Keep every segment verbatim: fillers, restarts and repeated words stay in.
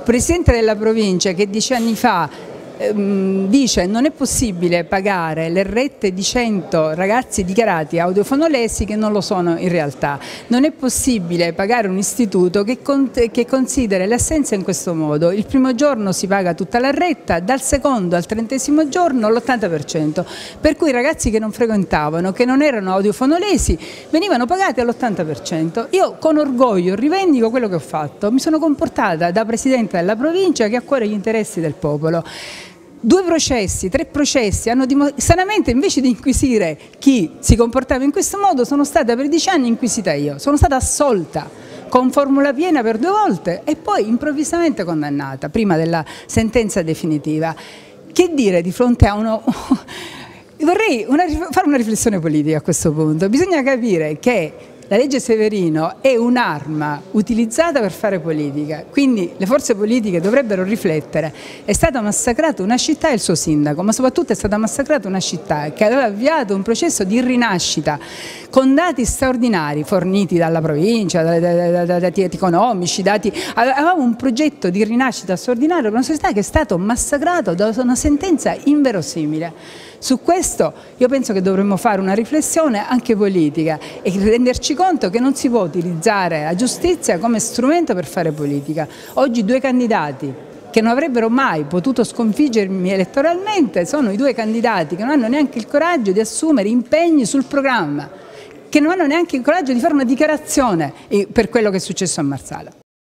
presidente della provincia che dieci anni fa dice non è possibile pagare le rette di cento ragazzi dichiarati audiofonolesi che non lo sono in realtà, non è possibile pagare un istituto che, che considera le assenze in questo modo: il primo giorno si paga tutta la retta, dal secondo al trentesimo giorno l'ottanta per cento, per cui i ragazzi che non frequentavano, che non erano audiofonolesi, venivano pagati all'ottanta per cento. Io con orgoglio rivendico quello che ho fatto, mi sono comportata da presidente della provincia che ha a cuore gli interessi del popolo. Due processi, tre processi, hanno sanamente invece di inquisire chi si comportava in questo modo, sono stata per dieci anni inquisita io, sono stata assolta con formula piena per due volte e poi improvvisamente condannata, prima della sentenza definitiva. Che dire di fronte a uno... Vorrei una, fare una riflessione politica a questo punto. Bisogna capire che la legge Severino è un'arma utilizzata per fare politica, quindi le forze politiche dovrebbero riflettere. È stata massacrata una città e il suo sindaco, ma soprattutto è stata massacrata una città che aveva avviato un processo di rinascita con dati straordinari forniti dalla provincia, dati economici, dati... avevamo un progetto di rinascita straordinario per una società che è stato massacrato da una sentenza inverosimile. Su questo io penso che dovremmo fare una riflessione anche politica e renderci conto che non si può utilizzare la giustizia come strumento per fare politica. Oggi due candidati che non avrebbero mai potuto sconfiggermi elettoralmente sono i due candidati che non hanno neanche il coraggio di assumere impegni sul programma, che non hanno neanche il coraggio di fare una dichiarazione per quello che è successo a Marsala.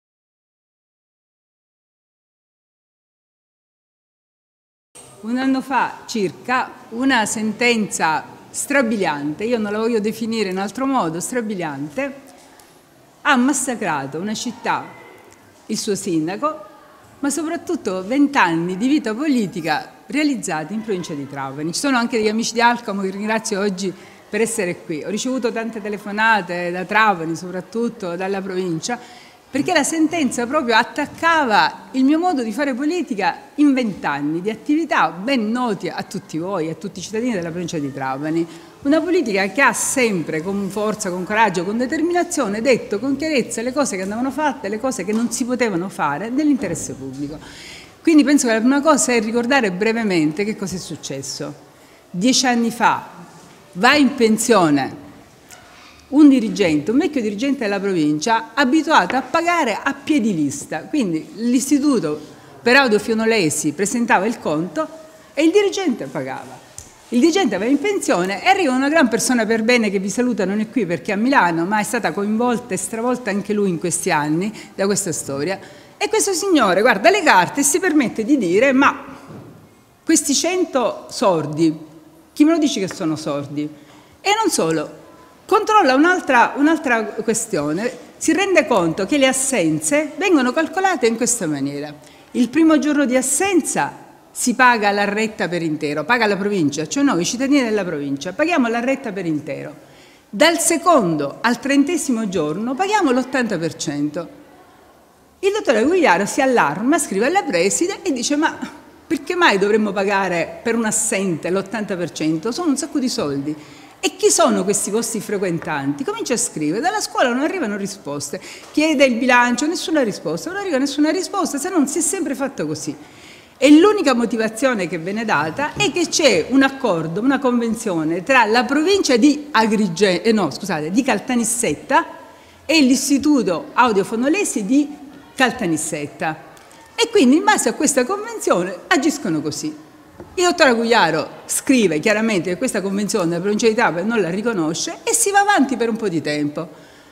Un anno fa circa una sentenza strabiliante, io non la voglio definire in altro modo, strabiliante, ha massacrato una città, il suo sindaco, ma soprattutto vent'anni di vita politica realizzati in provincia di Trapani. Ci sono anche degli amici di Alcamo che ringrazio oggi per essere qui. Ho ricevuto tante telefonate da Trapani, soprattutto dalla provincia, perché la sentenza proprio attaccava il mio modo di fare politica in vent'anni di attività ben noti a tutti voi, a tutti i cittadini della provincia di Trapani. Una politica che ha sempre con forza, con coraggio, con determinazione detto con chiarezza le cose che andavano fatte, le cose che non si potevano fare nell'interesse pubblico. Quindi penso che la prima cosa è ricordare brevemente che cosa è successo. Dieci anni fa va in pensione un dirigente, un vecchio dirigente della provincia, abituato a pagare a piedi lista. Quindi l'istituto per audiofonolesi presentava il conto e il dirigente pagava. Il dirigente va in pensione e arriva una gran persona per bene che vi saluta, non è qui perché è a Milano, ma è stata coinvolta e stravolta anche lui in questi anni da questa storia. E questo signore guarda le carte e si permette di dire: ma questi cento sordi, chi me lo dice che sono sordi? E non solo. Controlla un'altra un'altra questione, si rende conto che le assenze vengono calcolate in questa maniera. Il primo giorno di assenza si paga la retta per intero, paga la provincia, cioè noi cittadini della provincia paghiamo la retta per intero. Dal secondo al trentesimo giorno paghiamo l'ottanta per cento. Il dottore Gugliaro si allarma, scrive alla preside e dice: ma perché mai dovremmo pagare per un assente l'ottanta per cento? Sono un sacco di soldi. E chi sono questi vostri frequentanti? Comincia a scrivere, dalla scuola non arrivano risposte, chiede il bilancio, nessuna risposta, non arriva nessuna risposta, se non si è sempre fatto così. E l'unica motivazione che viene data è che c'è un accordo, una convenzione tra la provincia di Agrigento, eh no, scusate, di Caltanissetta e l'istituto audiofonolesi di Caltanissetta. E quindi in base a questa convenzione agiscono così. Il dottor Agugliaro scrive chiaramente che questa convenzione la provincia di Trapani non la riconosce e si va avanti per un po' di tempo.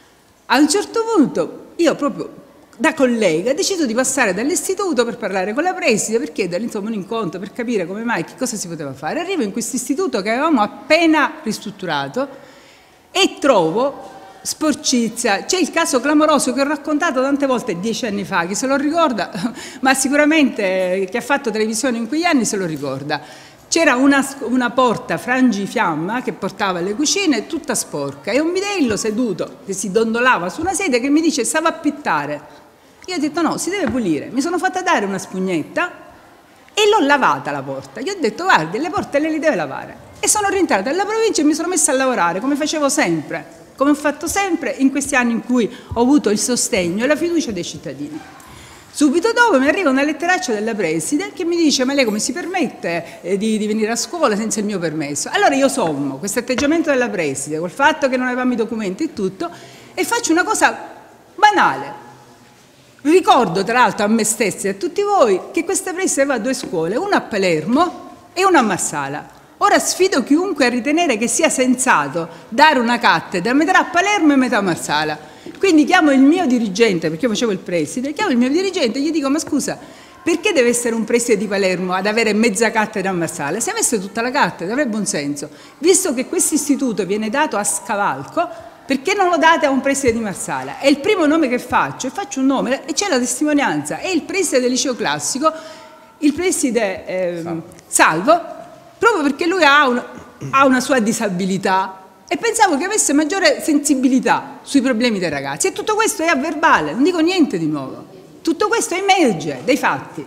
A un certo punto io proprio da collega decido di passare dall'istituto per parlare con la preside, per chiederle insomma un incontro, per capire come mai, che cosa si poteva fare. Arrivo in questo istituto che avevamo appena ristrutturato e trovo sporcizia. C'è il caso clamoroso che ho raccontato tante volte dieci anni fa, chi se lo ricorda, ma sicuramente chi ha fatto televisione in quegli anni se lo ricorda. C'era una, una porta frangifiamma che portava alle cucine tutta sporca e un bidello seduto che si dondolava su una sedia che mi dice: stava a pittare. Io ho detto: no, si deve pulire. Mi sono fatta dare una spugnetta e l'ho lavata la porta. Gli ho detto: guardi, le porte lei le deve lavare. E sono rientrata nella provincia e mi sono messa a lavorare come facevo sempre, come ho fatto sempre in questi anni in cui ho avuto il sostegno e la fiducia dei cittadini. Subito dopo mi arriva una letteraccia della preside che mi dice: ma lei come si permette eh, di, di venire a scuola senza il mio permesso? Allora io sommo questo atteggiamento della preside col fatto che non avevamo i documenti e tutto, e faccio una cosa banale. Ricordo tra l'altro a me stessa e a tutti voi che questa preside aveva due scuole, una a Palermo e una a Marsala. Ora sfido chiunque a ritenere che sia sensato dare una cattedra metà a Palermo e metà a Marsala. Quindi chiamo il mio dirigente, perché io facevo il preside, chiamo il mio dirigente e gli dico: ma scusa, perché deve essere un preside di Palermo ad avere mezza cattedra a Marsala? Se avesse tutta la cattedra avrebbe buon senso. Visto che questo istituto viene dato a scavalco, perché non lo date a un preside di Marsala? È il primo nome che faccio, e faccio un nome, e c'è la testimonianza, è il preside del liceo classico, il preside eh, Salvo, proprio perché lui ha, un, ha una sua disabilità, e pensavo che avesse maggiore sensibilità sui problemi dei ragazzi. E tutto questo è a verbale, non dico niente di nuovo. Tutto questo emerge dai fatti.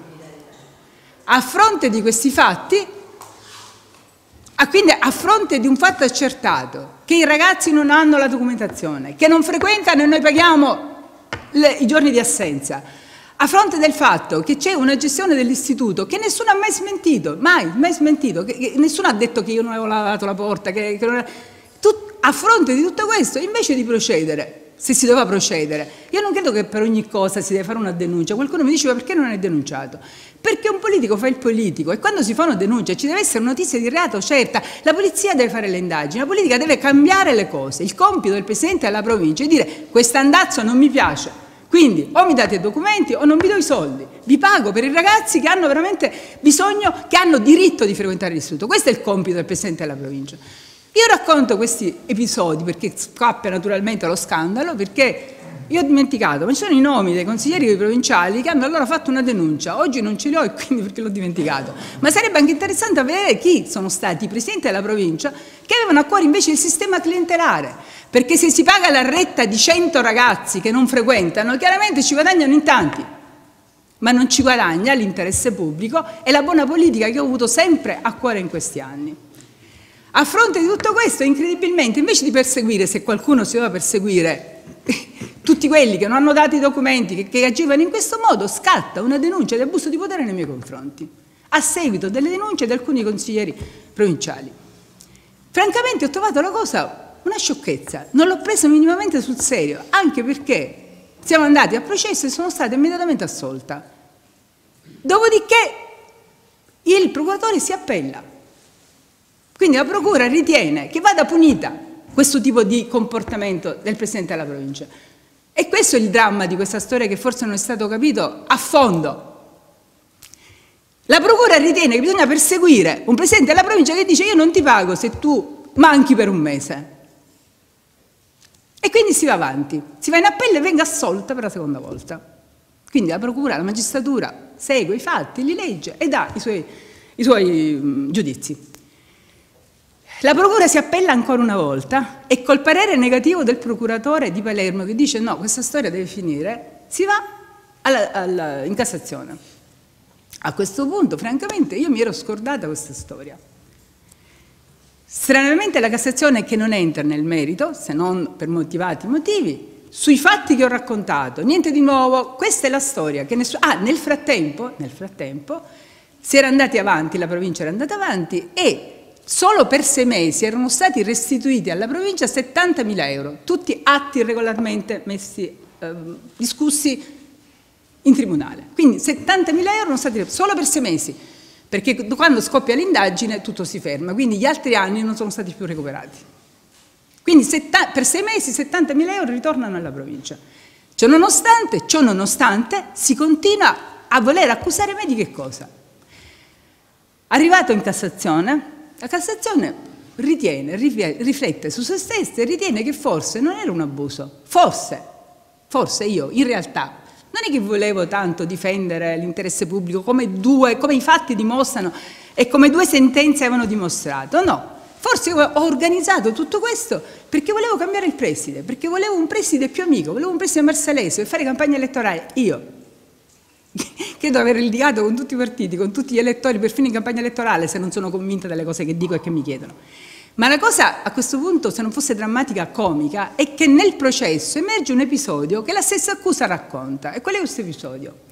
A fronte di questi fatti, ah, quindi a fronte di un fatto accertato, che i ragazzi non hanno la documentazione, che non frequentano e noi paghiamo le, i giorni di assenza, a fronte del fatto che c'è una gestione dell'istituto che nessuno ha mai smentito, mai, mai smentito, che, che nessuno ha detto che io non avevo lavato la porta, che, che non era... Tut, a fronte di tutto questo, invece di procedere, se si doveva procedere, io non credo che per ogni cosa si deve fare una denuncia. Qualcuno mi diceva: perché non è denunciato? Perché un politico fa il politico, e quando si fa una denuncia ci deve essere notizia di reato certa, la polizia deve fare le indagini, la politica deve cambiare le cose. Il compito del Presidente della provincia è dire: questo andazzo non mi piace, quindi o mi date i documenti o non vi do i soldi, vi pago per i ragazzi che hanno veramente bisogno, che hanno diritto di frequentare l'istituto. Questo è il compito del Presidente della provincia. Io racconto questi episodi perché scappia naturalmente lo scandalo, perché io ho dimenticato, ma ci sono i nomi dei consiglieri provinciali che hanno allora fatto una denuncia. Oggi non ce li ho e quindi perché l'ho dimenticato. Ma sarebbe anche interessante vedere chi sono stati i presidenti della provincia che avevano a cuore invece il sistema clientelare, perché se si paga la retta di cento ragazzi che non frequentano, chiaramente ci guadagnano in tanti, ma non ci guadagna l'interesse pubblico e la buona politica che ho avuto sempre a cuore in questi anni. A fronte di tutto questo, incredibilmente, invece di perseguire, se qualcuno si doveva perseguire, tutti quelli che non hanno dato i documenti, che, che agivano in questo modo, scatta una denuncia di abuso di potere nei miei confronti, a seguito delle denunce di alcuni consiglieri provinciali. Francamente ho trovato la cosa una sciocchezza, non l'ho presa minimamente sul serio, anche perché siamo andati a processo e sono stata immediatamente assolta. Dopodiché il procuratore si appella. Quindi la procura ritiene che vada punita questo tipo di comportamento del Presidente della provincia. E questo è il dramma di questa storia, che forse non è stato capito a fondo. La procura ritiene che bisogna perseguire un Presidente della provincia che dice: io non ti pago se tu manchi per un mese. E quindi si va avanti, si va in appello e venga assolta per la seconda volta. Quindi la procura, la magistratura segue i fatti, li legge e dà i suoi, i suoi um, giudizi. La procura si appella ancora una volta e col parere negativo del procuratore di Palermo, che dice: no, questa storia deve finire, si va alla, alla, in Cassazione. A questo punto, francamente, io mi ero scordata questa storia. Stranamente la Cassazione, che non entra nel merito, se non per motivati motivi, sui fatti che ho raccontato, niente di nuovo, questa è la storia. Che nessuno... Ah, nel frattempo, nel frattempo, si era andati avanti, la provincia era andata avanti e solo per sei mesi erano stati restituiti alla provincia settantamila euro, tutti atti regolarmente messi, eh, discussi in tribunale. Quindi settantamila euro erano stati solo per sei mesi, perché quando scoppia l'indagine tutto si ferma, quindi gli altri anni non sono stati più recuperati. Quindi per sei mesi settantamila euro ritornano alla provincia. Ciò nonostante, ciò nonostante, si continua a voler accusare me di che cosa? Arrivato in Cassazione, la Cassazione ritiene, riflette su se stessa e ritiene che forse non era un abuso, forse, forse io in realtà non è che volevo tanto difendere l'interesse pubblico come, due, come i fatti dimostrano e come due sentenze avevano dimostrato, no, forse ho organizzato tutto questo perché volevo cambiare il preside, perché volevo un preside più amico, volevo un preside marsalese per fare campagna elettorale, io. Credo aver litigato con tutti i partiti, con tutti gli elettori perfino in campagna elettorale, se non sono convinta delle cose che dico e che mi chiedono. Ma la cosa a questo punto, se non fosse drammatica, comica, è che nel processo emerge un episodio che la stessa accusa racconta. E qual è questo episodio?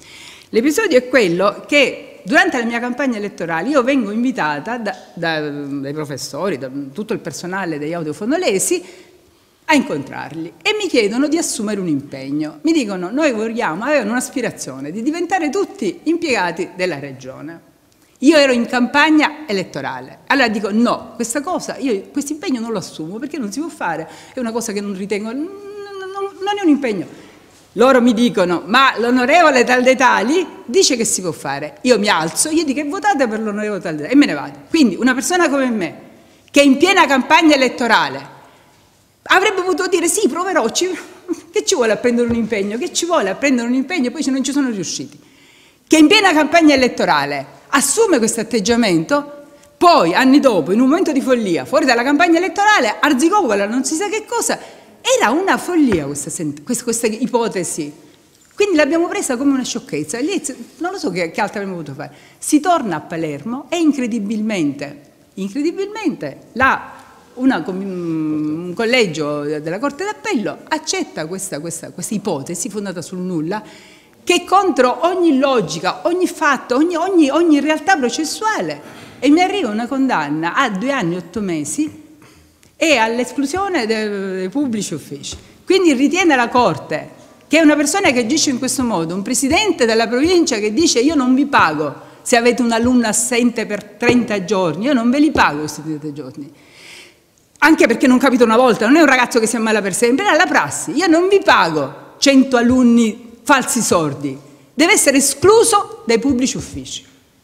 L'episodio è quello che durante la mia campagna elettorale io vengo invitata da, da, dai professori, da tutto il personale degli Audiofondolesi a incontrarli e mi chiedono di assumere un impegno. Mi dicono: noi vogliamo, avevano un'aspirazione di diventare tutti impiegati della regione. Io ero in campagna elettorale, allora dico no, questa cosa, io questo impegno non lo assumo perché non si può fare, è una cosa che non ritengo, non, non, non è un impegno. Loro mi dicono: ma l'onorevole tal dei tali dice che si può fare. Io mi alzo, io dico: votate per l'onorevole tal dei tali e me ne vado. Quindi una persona come me, che è in piena campagna elettorale, avrebbe potuto dire: sì, proverò, ci, che ci vuole a prendere un impegno, che ci vuole a prendere un impegno, e poi non ci sono riusciti. Che in piena campagna elettorale assume questo atteggiamento, poi anni dopo, in un momento di follia, fuori dalla campagna elettorale, arzigogola non si sa che cosa. Era una follia questa, questa, questa ipotesi, quindi l'abbiamo presa come una sciocchezza. Lì, non lo so che, che altro avremmo potuto fare. Si torna a Palermo e incredibilmente, incredibilmente la, una, un collegio della Corte d'Appello accetta questa, questa, questa ipotesi fondata sul nulla, che è contro ogni logica, ogni fatto, ogni, ogni, ogni realtà processuale, e mi arriva una condanna a due anni e otto mesi e all'esclusione dei, dei pubblici uffici. Quindi ritiene la Corte che una persona che agisce in questo modo, un presidente della provincia che dice: io non vi pago se avete un alunno assente per trenta giorni, io non ve li pago questi trenta giorni, anche perché non capito una volta, non è un ragazzo che si ammala per sempre, è la prassi, io non vi pago cento alunni falsi sordi, deve essere escluso dai pubblici uffici.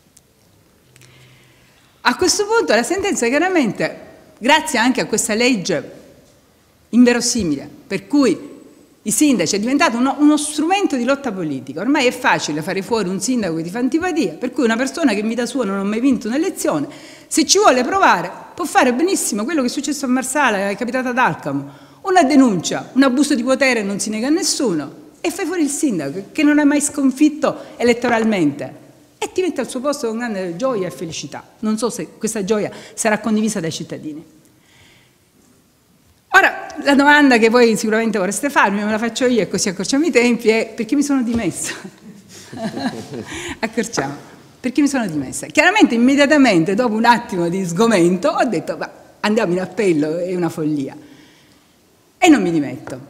A questo punto la sentenza chiaramente, grazie anche a questa legge inverosimile, per cui i sindaci è diventato uno, uno strumento di lotta politica. Ormai è facile fare fuori un sindaco che ti fa antipatia, per cui una persona che in vita sua non ha mai vinto un'elezione, se ci vuole provare, può fare benissimo quello che è successo a Marsala, è capitato ad Alcamo, una denuncia, un abuso di potere non si nega a nessuno, e fai fuori il sindaco che non ha mai sconfitto elettoralmente e ti mette al suo posto con grande gioia e felicità. Non so se questa gioia sarà condivisa dai cittadini. Ora, la domanda che voi sicuramente vorreste farmi, me la faccio io e così accorciamo i tempi, è: perché mi sono dimessa? Accorciamo. Perché mi sono dimessa? Chiaramente, immediatamente, dopo un attimo di sgomento, ho detto: bah, andiamo in appello, è una follia. E non mi dimetto.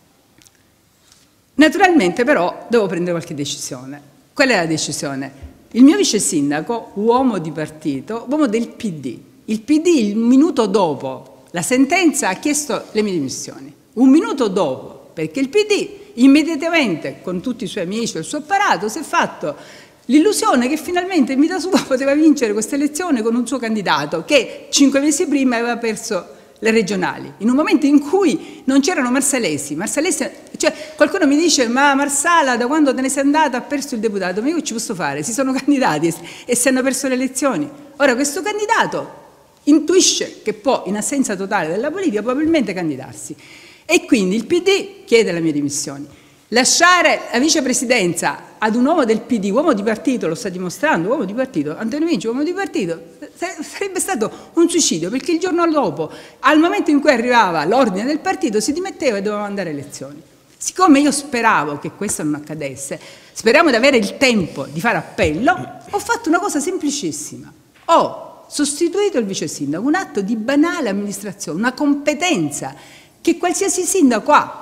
Naturalmente però devo prendere qualche decisione. Qual è la decisione? Il mio vice sindaco, uomo di partito, uomo del P D, il P D il minuto dopo la sentenza ha chiesto le mie dimissioni, un minuto dopo, perché il P D immediatamente con tutti i suoi amici e il suo apparato si è fatto l'illusione che finalmente in vita sua poteva vincere questa elezione con un suo candidato che cinque mesi prima aveva perso le regionali, in un momento in cui non c'erano marsalesi. Marsalesi, cioè, qualcuno mi dice: ma Marsala da quando te ne sei andata ha perso il deputato. Ma io che ci posso fare? Si sono candidati e, e si hanno perso le elezioni. Ora questo candidato intuisce che può, in assenza totale della politica, probabilmente candidarsi, e quindi il P D chiede le mie dimissioni. Lasciare la vicepresidenza ad un uomo del P D, uomo di partito, lo sta dimostrando, uomo di partito, Antonio Vinci, uomo di partito, sarebbe stato un suicidio, perché il giorno dopo, al momento in cui arrivava l'ordine del partito, si dimetteva e doveva andare alle elezioni. Siccome io speravo che questo non accadesse, speriamo di avere il tempo di fare appello, ho fatto una cosa semplicissima. Ho sostituito il vice sindaco, un atto di banale amministrazione, una competenza che qualsiasi sindaco ha.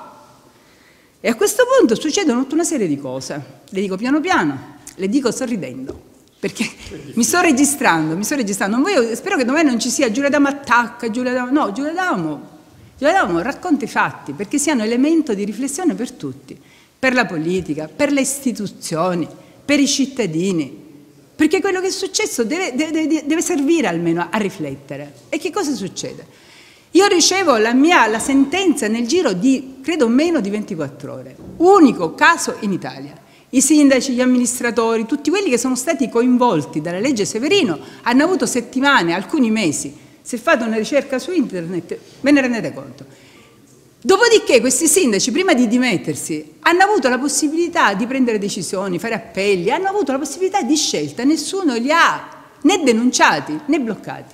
E a questo punto succedono tutta una serie di cose. Le dico piano piano, le dico sorridendo, perché mi sto registrando, mi sto registrando. Non voglio, spero che domani non ci sia Giulia D'Amo attacca, Giulia D'Amo, no, Giulia D'Amo, Giulia D'Amo racconta i fatti, perché siano elemento di riflessione per tutti, per la politica, per le istituzioni, per i cittadini, perché quello che è successo deve, deve, deve servire almeno a riflettere. E che cosa succede? Io ricevo la mia la sentenza nel giro di, credo, meno di ventiquattro ore. Unico caso in Italia. I sindaci, gli amministratori, tutti quelli che sono stati coinvolti dalla legge Severino hanno avuto settimane, alcuni mesi. Se fate una ricerca su internet ve ne rendete conto. Dopodiché questi sindaci, prima di dimettersi, hanno avuto la possibilità di prendere decisioni, fare appelli, hanno avuto la possibilità di scelta. Nessuno li ha né denunciati né bloccati.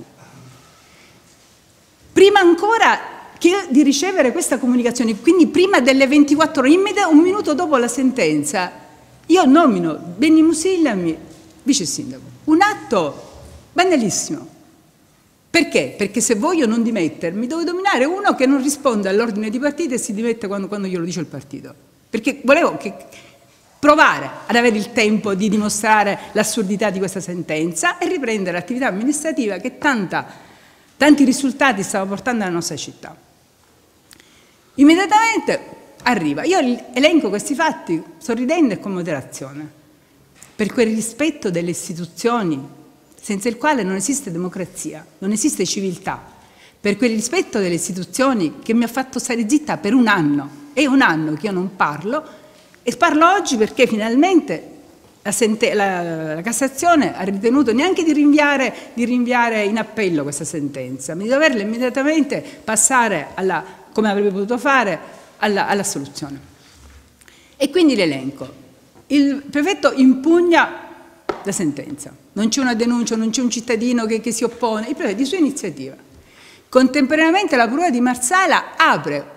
Prima ancora che di ricevere questa comunicazione, quindi prima delle ventiquattro ore, un minuto dopo la sentenza, io nomino Benny Musillami vice sindaco. Un atto banalissimo. Perché? Perché se voglio non dimettermi, devo nominare uno che non risponde all'ordine di partito e si dimette quando, quando glielo dice il partito. Perché volevo che, provare ad avere il tempo di dimostrare l'assurdità di questa sentenza e riprendere l'attività amministrativa che tanta, tanti risultati stava portando alla nostra città. Immediatamente arriva. Io elenco questi fatti sorridendo e con moderazione, per quel rispetto delle istituzioni senza il quale non esiste democrazia, non esiste civiltà, per quel rispetto delle istituzioni che mi ha fatto stare zitta per un anno. È un anno che io non parlo e parlo oggi perché finalmente la, la, la Cassazione ha ritenuto neanche di rinviare, di rinviare in appello questa sentenza, ma di doverla immediatamente passare, alla, come avrebbe potuto fare, alla, alla soluzione. E quindi l'elenco. Il prefetto impugna la sentenza, non c'è una denuncia, non c'è un cittadino che, che si oppone, il prefetto di sua iniziativa. Contemporaneamente la procura di Marsala apre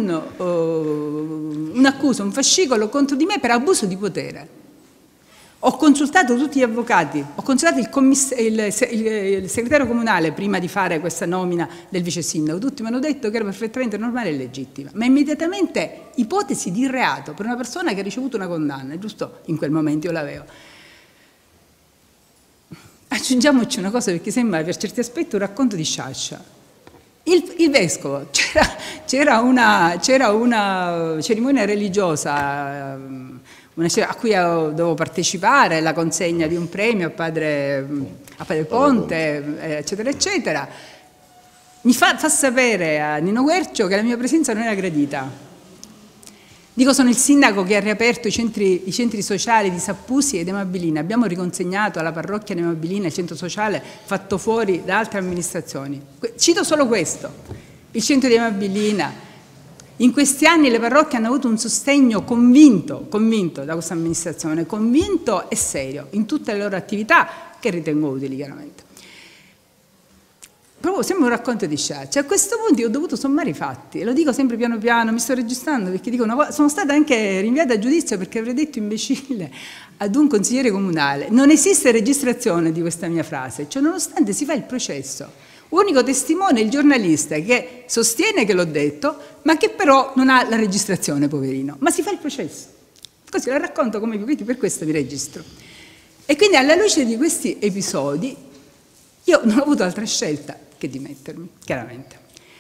un'accusa, un, un fascicolo contro di me per abuso di potere. Ho consultato tutti gli avvocati, ho consultato il, il, il, il segretario comunale prima di fare questa nomina del vice sindaco, tutti mi hanno detto che era perfettamente normale e legittima, ma immediatamente ipotesi di reato per una persona che ha ricevuto una condanna, giusto in quel momento io l'avevo. Aggiungiamoci una cosa perché sembra per certi aspetti un racconto di Sciascia. Il, il vescovo, c'era una, una cerimonia religiosa una, a cui dovevo partecipare, la consegna di un premio a padre, a padre Ponte, eccetera, eccetera. Mi fa, fa sapere a Nino Quercio che la mia presenza non era gradita. Dico, sono il sindaco che ha riaperto i centri, i centri sociali di Sappusi e di Amabilina. Abbiamo riconsegnato alla parrocchia di Amabilina il centro sociale fatto fuori da altre amministrazioni. Cito solo questo, il centro di Amabilina. In questi anni le parrocchie hanno avuto un sostegno convinto, convinto da questa amministrazione, convinto e serio in tutte le loro attività che ritengo utili chiaramente. Proprio sembra un racconto di Sciascia. A questo punto io ho dovuto sommare i fatti, e lo dico sempre piano piano, mi sto registrando perché dico una volta, sono stata anche rinviata a giudizio perché avrei detto imbecille ad un consigliere comunale. Non esiste registrazione di questa mia frase, cioè nonostante si fa il processo. Unico testimone è il giornalista che sostiene che l'ho detto, ma che però non ha la registrazione, poverino. Ma si fa il processo. Così la racconto come vi per questo vi registro. E quindi alla luce di questi episodi io non ho avuto altra scelta che dimettermi, chiaramente.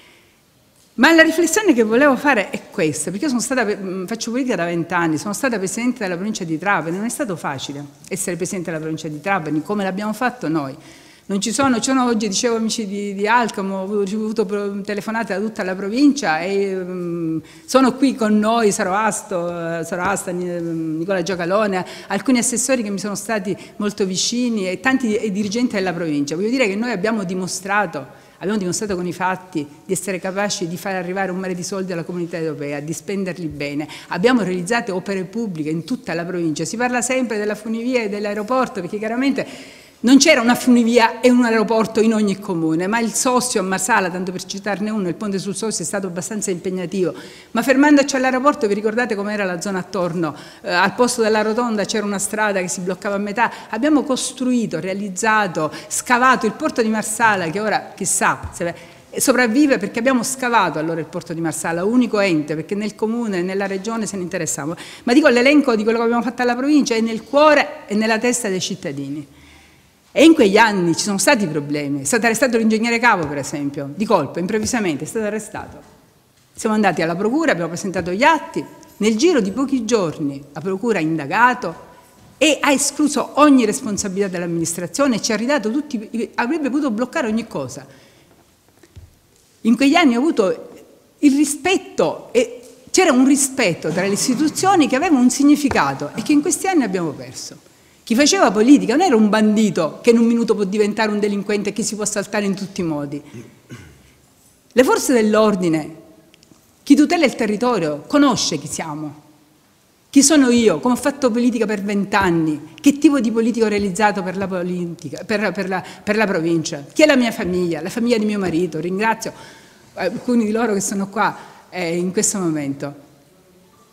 Ma la riflessione che volevo fare è questa, perché io sono stata, faccio politica da vent'anni, sono stata presidente della provincia di Trapani, non è stato facile essere presidente della provincia di Trapani, come l'abbiamo fatto noi. Non ci sono, ci sono oggi, dicevo, amici di, di Alcamo, ho ricevuto telefonate da tutta la provincia e um, sono qui con noi Saroasto, Saroasta, Nicola Giacalone, alcuni assessori che mi sono stati molto vicini e tanti dirigenti della provincia. Voglio dire che noi abbiamo dimostrato, abbiamo dimostrato con i fatti di essere capaci di far arrivare un mare di soldi alla comunità europea, di spenderli bene. Abbiamo realizzato opere pubbliche in tutta la provincia. Si parla sempre della funivia e dell'aeroporto perché chiaramente non c'era una funivia e un aeroporto in ogni comune, ma il Sossio a Marsala, tanto per citarne uno, il ponte sul Sossio è stato abbastanza impegnativo, ma fermandoci all'aeroporto vi ricordate com'era la zona attorno? Eh, al posto della rotonda c'era una strada che si bloccava a metà, abbiamo costruito, realizzato, scavato il porto di Marsala che ora chissà se sopravvive perché abbiamo scavato allora il porto di Marsala, unico ente, perché nel comune e nella regione se ne interessavano, ma dico l'elenco di quello che abbiamo fatto alla provincia è nel cuore e nella testa dei cittadini. E in quegli anni ci sono stati problemi, è stato arrestato l'ingegnere Capo per esempio, di colpo, improvvisamente è stato arrestato. Siamo andati alla procura, abbiamo presentato gli atti, nel giro di pochi giorni la procura ha indagato e ha escluso ogni responsabilità dell'amministrazione, ci ha ridato tutti, avrebbe potuto bloccare ogni cosa. In quegli anni ho avuto il rispetto, e c'era un rispetto tra le istituzioni che aveva un significato e che in questi anni abbiamo perso. Chi faceva politica non era un bandito che in un minuto può diventare un delinquente e che si può saltare in tutti i modi. Le forze dell'ordine, chi tutela il territorio, conosce chi siamo, chi sono io, come ho fatto politica per vent'anni, che tipo di politica ho realizzato per la, politica, per, per, la, per la provincia, chi è la mia famiglia, la famiglia di mio marito, ringrazio alcuni di loro che sono qua eh, in questo momento.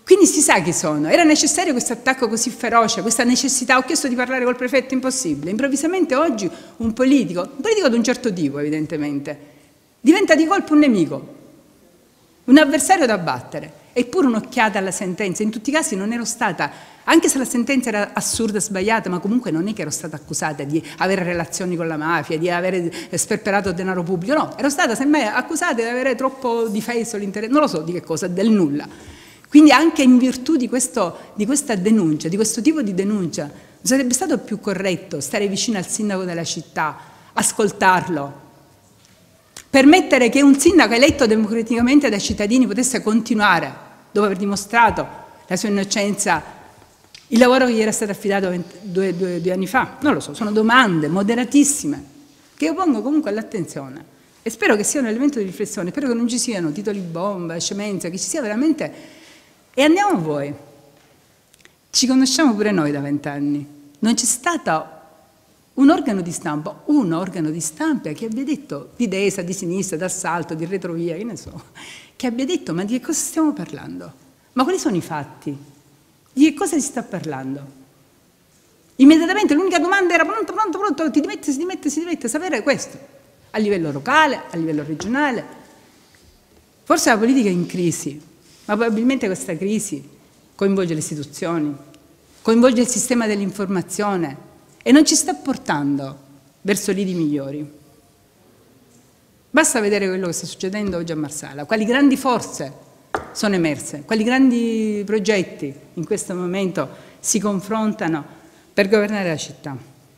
Quindi si sa chi sono. Era necessario questo attacco così feroce, questa necessità. Ho chiesto di parlare col prefetto, impossibile. Improvvisamente oggi un politico, un politico di un certo tipo evidentemente, diventa di colpo un nemico, un avversario da battere. Eppure un'occhiata alla sentenza. In tutti i casi non ero stata, anche se la sentenza era assurda, sbagliata, ma comunque non è che ero stata accusata di avere relazioni con la mafia, di avere sperperato denaro pubblico, no, ero stata semmai accusata di avere troppo difeso l'interesse, non lo so di che cosa, del nulla. Quindi anche in virtù di, questo, di questa denuncia, di questo tipo di denuncia, sarebbe stato più corretto stare vicino al sindaco della città, ascoltarlo, permettere che un sindaco eletto democraticamente dai cittadini potesse continuare, dopo aver dimostrato la sua innocenza, il lavoro che gli era stato affidato venti, due, due, due anni fa. Non lo so, sono domande moderatissime che io pongo comunque all'attenzione e spero che sia un elemento di riflessione, spero che non ci siano titoli bomba, scemenza, che ci sia veramente... E andiamo a voi. Ci conosciamo pure noi da vent'anni. Non c'è stato un organo di stampa, un organo di stampa che abbia detto di destra, di sinistra, d'assalto, di retrovia, che ne so, che abbia detto ma di che cosa stiamo parlando? Ma quali sono i fatti? Di che cosa si sta parlando? Immediatamente l'unica domanda era pronto, pronto, pronto, ti dimette, si dimette, si dimette, sapere questo, a livello locale, a livello regionale. Forse la politica è in crisi. Ma probabilmente questa crisi coinvolge le istituzioni, coinvolge il sistema dell'informazione e non ci sta portando verso lidi migliori. Basta vedere quello che sta succedendo oggi a Marsala, quali grandi forze sono emerse, quali grandi progetti in questo momento si confrontano per governare la città.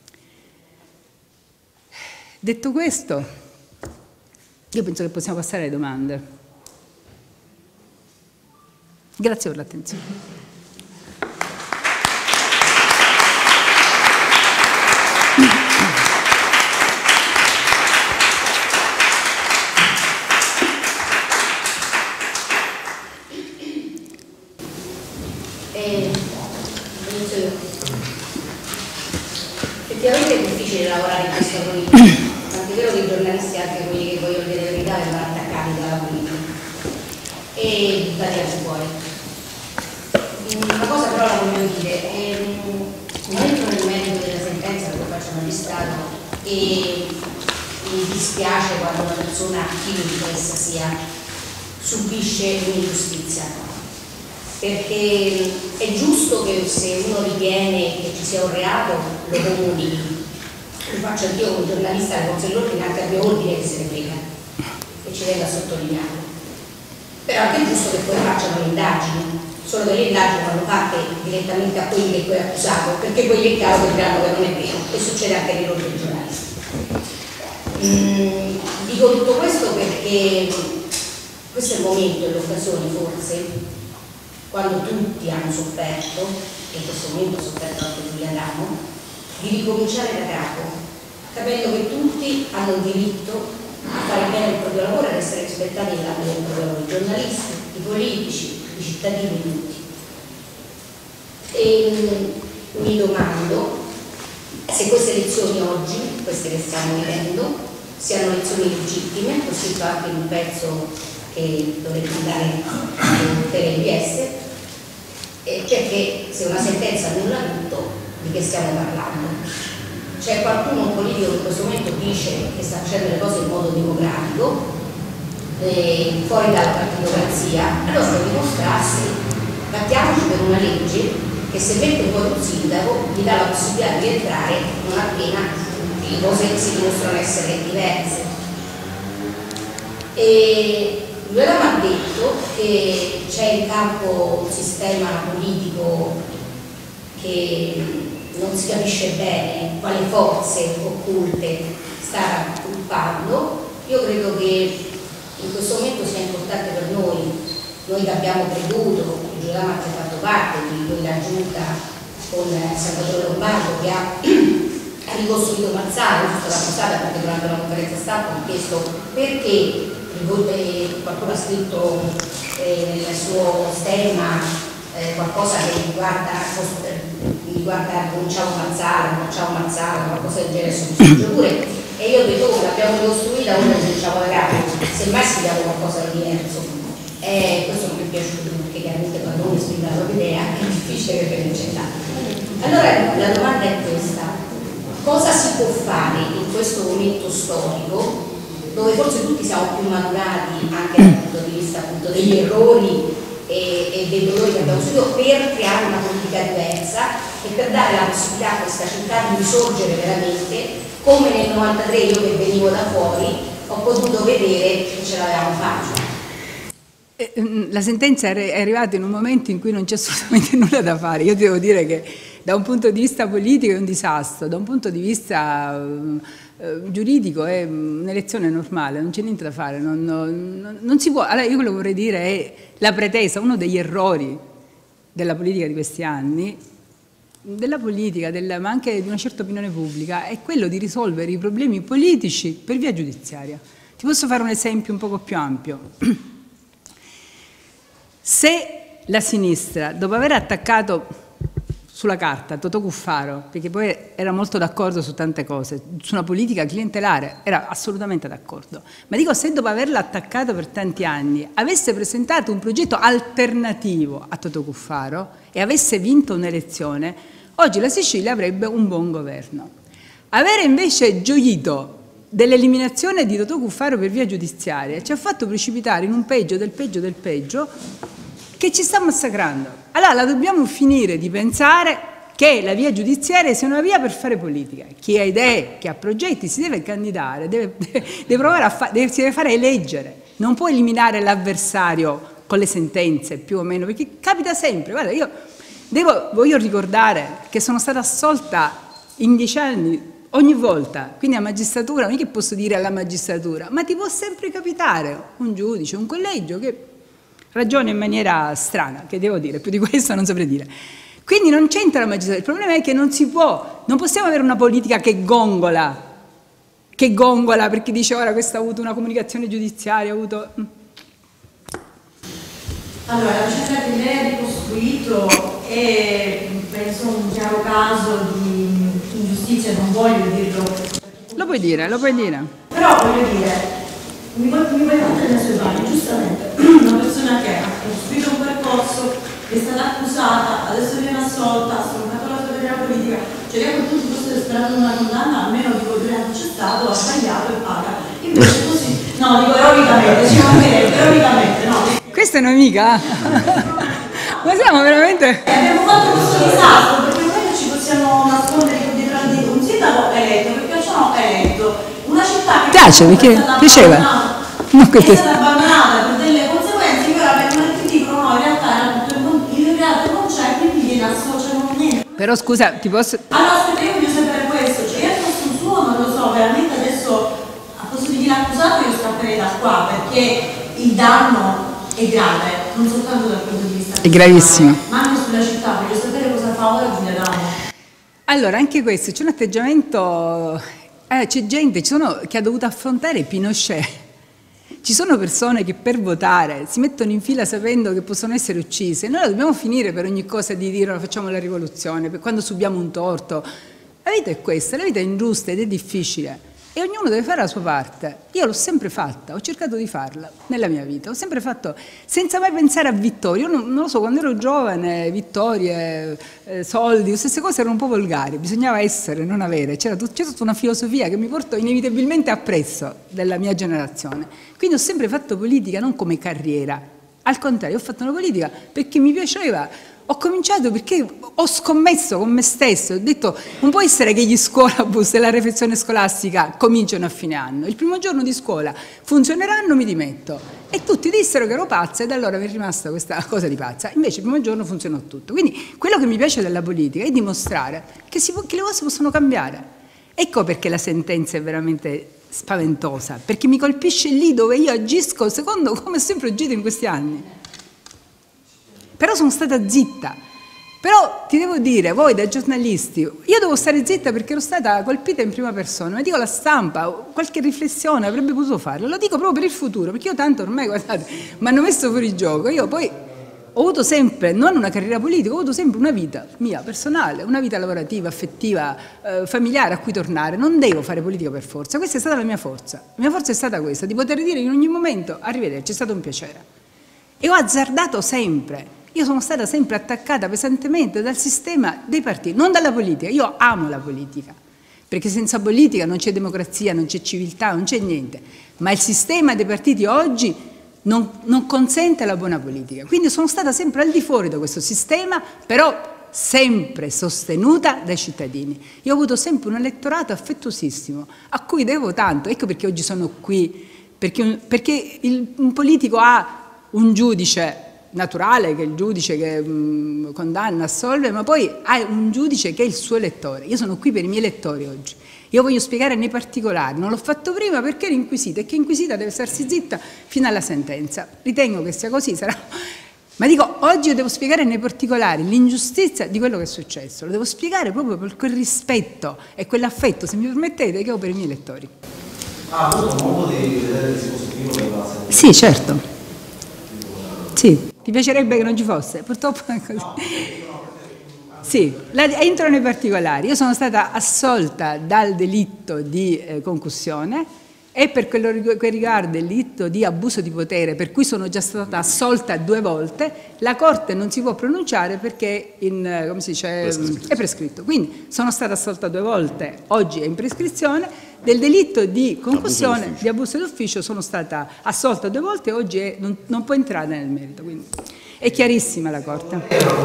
Detto questo, io penso che possiamo passare alle domande. Grazie per l'attenzione. Eh, effettivamente è difficile lavorare in questa politica, tant'è vero che i giornalisti, anche quelli che vogliono dire la verità, vengono attaccati dalla politica e buttati al fuori. Una cosa però la voglio dire, ehm, non entro nel merito della sentenza perché faccio magistrato e mi dispiace quando una persona, chiunque essa sia, subisce un'ingiustizia, perché è giusto che se uno ritiene che ci sia un reato lo comunichi. Lo faccio anch'io come giornalista, le forze dell'ordine, anche a mio ordine che se ne frega e ci venga sottolineato. Però anche è giusto che poi facciano le indagini, solo che le indagini vanno fatte direttamente a quelli che poi accusato, perché poi è chiaro che diranno che non è vero, e succede anche nei loro giornalisti. Mm, dico tutto questo perché questo è il momento e l'occasione forse, quando tutti hanno sofferto, e in questo momento ha sofferto anche Giulia Adamo, di ricominciare da capo, capendo che tutti hanno il diritto a fare bene il proprio lavoro e ad essere rispettati nell'ambito del proprio lavoro, i giornalisti, i politici, i cittadini, tutti. E mi domando se queste elezioni oggi, queste che stiamo vivendo, siano elezioni legittime, ho scritto anche in un pezzo che dovrebbe andare per il B S, perché se una sentenza annulla tutto, di che stiamo parlando? C'è qualcuno, un politico che in questo momento dice che sta facendo le cose in modo democratico, eh, fuori dalla partitocrazia, allora per dimostrarsi, battiamoci per una legge che se mette fuori un sindaco gli dà la possibilità di entrare non appena le cose si dimostrano essere diverse. E lui mi ha detto che c'è in campo un sistema politico che non si capisce bene quali forze occulte sta raggruppando. Io credo che in questo momento sia importante per noi, noi che abbiamo creduto, che Giulia Adamo ha fatto parte di quella giunta con Salvatore Lombardo che ha, ha ricostruito Marsala, giusto la passata perché durante la conferenza stampa ho chiesto perché qualcuno ha scritto eh, nel suo stemma eh, qualcosa che riguarda, riguarda cominciamo Marsala, facciamo Marsala, qualcosa del genere su pure. E io ho detto, oh, l'abbiamo ricostruita, ora cominciamo da capo, semmai scriviamo qualcosa di diverso. Eh, questo non mi è piaciuto perché chiaramente quando uno esprime la propria idea è difficile che viene accettato. Allora la domanda è questa: cosa si può fare in questo momento storico dove forse tutti siamo più maturati anche dal punto di vista appunto degli errori e, e dei dolori che abbiamo subito, per creare una politica diversa e per dare la possibilità a questa città di risorgere veramente, come nel novantatré io che venivo da fuori ho potuto vedere che ce l'avevamo fatta. La sentenza è arrivata in un momento in cui non c'è assolutamente nulla da fare. Io devo dire che da un punto di vista politico è un disastro, da un punto di vista eh, giuridico è un'elezione normale, non c'è niente da fare, non, non, non si può. Allora io quello che vorrei dire è la pretesa, uno degli errori della politica di questi anni, della politica, della, ma anche di una certa opinione pubblica, è quello di risolvere i problemi politici per via giudiziaria. Ti posso fare un esempio un poco più ampio. Se la sinistra, dopo aver attaccato sulla carta Totò Cuffaro, perché poi era molto d'accordo su tante cose, su una politica clientelare, era assolutamente d'accordo, ma dico, se dopo averla attaccato per tanti anni avesse presentato un progetto alternativo a Totò Cuffaro e avesse vinto un'elezione, oggi la Sicilia avrebbe un buon governo. Avere invece gioito dell'eliminazione di Totò Cuffaro per via giudiziaria ci ha fatto precipitare in un peggio del peggio del peggio che ci sta massacrando. Allora la dobbiamo finire di pensare che la via giudiziaria sia una via per fare politica. Chi ha idee, chi ha progetti si deve candidare, deve, deve provare a fa, deve, si deve fare eleggere, non può eliminare l'avversario con le sentenze più o meno, perché capita sempre. Guarda, io devo, voglio ricordare che sono stata assolta in dieci anni ogni volta, quindi a magistratura, non è che posso dire alla magistratura, ma ti può sempre capitare un giudice, un collegio che ragiona in maniera strana, che devo dire, più di questo non saprei dire. Quindi non c'entra la magistratura, il problema è che non si può, non possiamo avere una politica che gongola, che gongola perché dice ora questo ha avuto una comunicazione giudiziaria, ha avuto... Allora, la città che lei ha ricostruito è, penso, un chiaro caso di ingiustizia, non voglio dirlo. Lo puoi dire, lo puoi dire. Però voglio dire, mi vuoi mettere nei suoi panni, giustamente, una persona che ha costruito un percorso, è stata accusata, adesso viene assolta, ha sfruttato la sua carriera politica, cioè io tutti fossero sperando una condanna, almeno dico due anni c'è stato, ha sbagliato e paga. Invece così, no, dico ironicamente, ci mancherebbe, ironicamente, no. Questa è un'amica? Ma siamo veramente... E abbiamo fatto questo disastro, perché noi non ci possiamo nascondere dietro al dito. Un sindaco eletto, che piacciono eletto, una città che piace, perché piaceva. No, è stata abbandonata per delle conseguenze che ora vengono e ti dicono no, in realtà era tutto il reato non c'è, quindi viene associato con niente. Però scusa, ti posso... Allora aspetta, io voglio sapere questo, cioè io al posto suo non lo so, veramente adesso a posto di dire accusato io scapperei da qua, perché il danno è grave, non soltanto dal punto di vista è gravissimo, ma anche sulla città. Voglio sapere cosa fa ora Giulia Adamo. Allora, anche questo, c'è un atteggiamento, eh, c'è gente ci sono, che ha dovuto affrontare Pinochet, ci sono persone che per votare si mettono in fila sapendo che possono essere uccise. Noi dobbiamo finire per ogni cosa di dire facciamo la rivoluzione, per quando subiamo un torto. La vita è questa, la vita è ingiusta ed è difficile. E ognuno deve fare la sua parte. Io l'ho sempre fatta, ho cercato di farla nella mia vita, ho sempre fatto senza mai pensare a vittorie. Io non, non lo so, quando ero giovane, vittorie, eh, soldi, queste cose erano un po' volgari, bisognava essere, non avere. C'era tut, tutta una filosofia che mi portò inevitabilmente appresso della mia generazione. Quindi ho sempre fatto politica non come carriera, al contrario, ho fatto una politica perché mi piaceva. Ho cominciato perché ho scommesso con me stesso, ho detto non può essere che gli scuolabus e la refezione scolastica cominciano a fine anno, il primo giorno di scuola funzioneranno, mi dimetto. E tutti dissero che ero pazza ed allora mi è rimasta questa cosa di pazza, invece il primo giorno funzionò tutto. Quindi quello che mi piace della politica è dimostrare che, si può, che le cose possono cambiare. Ecco perché la sentenza è veramente spaventosa, perché mi colpisce lì dove io agisco secondo come ho sempre agito in questi anni. Però sono stata zitta, però ti devo dire, voi da giornalisti, io devo stare zitta perché ero stata colpita in prima persona, ma dico la stampa, qualche riflessione avrebbe potuto farlo, lo dico proprio per il futuro, perché io tanto ormai, guardate, mi hanno messo fuori gioco, io poi ho avuto sempre, non una carriera politica, ho avuto sempre una vita mia, personale, una vita lavorativa, affettiva, eh, familiare a cui tornare, non devo fare politica per forza, questa è stata la mia forza, la mia forza è stata questa, di poter dire in ogni momento, arrivederci, è stato un piacere. e ho azzardato sempre. Io sono stata sempre attaccata pesantemente dal sistema dei partiti, non dalla politica. Io amo la politica, perché senza politica non c'è democrazia, non c'è civiltà, non c'è niente. Ma il sistema dei partiti oggi non, non consente la buona politica. Quindi sono stata sempre al di fuori da questo sistema, però sempre sostenuta dai cittadini. Io ho avuto sempre un elettorato affettuosissimo, a cui devo tanto. Ecco perché oggi sono qui, perché un, perché il, un politico ha un giudice naturale, che è il giudice che mh, condanna, assolve, ma poi ha un giudice che è il suo elettore. Io sono qui per i miei elettori oggi. Io voglio spiegare nei particolari, non l'ho fatto prima perché ero inquisita, e che inquisita deve starsi zitta fino alla sentenza. Ritengo che sia così, sarà... Ma dico, oggi io devo spiegare nei particolari l'ingiustizia di quello che è successo, lo devo spiegare proprio per quel rispetto e quell'affetto, se mi permettete, che ho per i miei elettori. Ha avuto modo di vedere il dispositivo della base? Sì, certo. Sì. Ti piacerebbe che non ci fosse? Purtroppo è così. Sì, la, entro nei particolari. Io sono stata assolta dal delitto di eh, concussione e per quello che riguarda il delitto di abuso di potere, per cui sono già stata assolta due volte, la Corte non si può pronunciare perché in, come si dice, prescritto. È prescritto. Quindi sono stata assolta due volte, oggi è in prescrizione. Del delitto di concussione, di abuso d'ufficio, sono stata assolta due volte e oggi è, non, non può entrare nel merito. Quindi è chiarissima la Corte.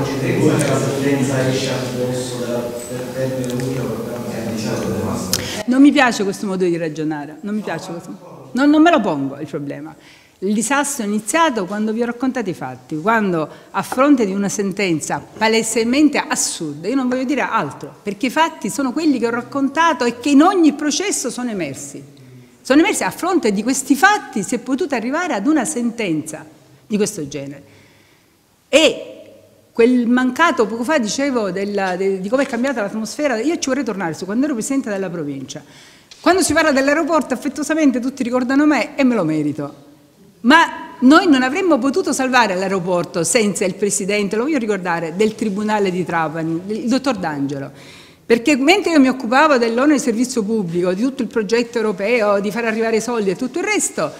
Non mi piace questo modo di ragionare, non mi piace questo. Non, non me lo pongo il problema. Il disastro è iniziato quando vi ho raccontato i fatti, quando a fronte di una sentenza palesemente assurda, io non voglio dire altro, perché i fatti sono quelli che ho raccontato e che in ogni processo sono emersi. Sono emersi, a fronte di questi fatti si è potuto arrivare ad una sentenza di questo genere. E quel mancato, poco fa dicevo, della, de, di come è cambiata l'atmosfera, io ci vorrei tornare su quando ero presidente della provincia. Quando si parla dell'aeroporto affettuosamente tutti ricordano me e me lo merito. Ma noi non avremmo potuto salvare l'aeroporto senza il presidente, lo voglio ricordare, del Tribunale di Trapani, il dottor D'Angelo. Perché mentre io mi occupavo dell'onere di servizio pubblico, di tutto il progetto europeo, di far arrivare i soldi e tutto il resto,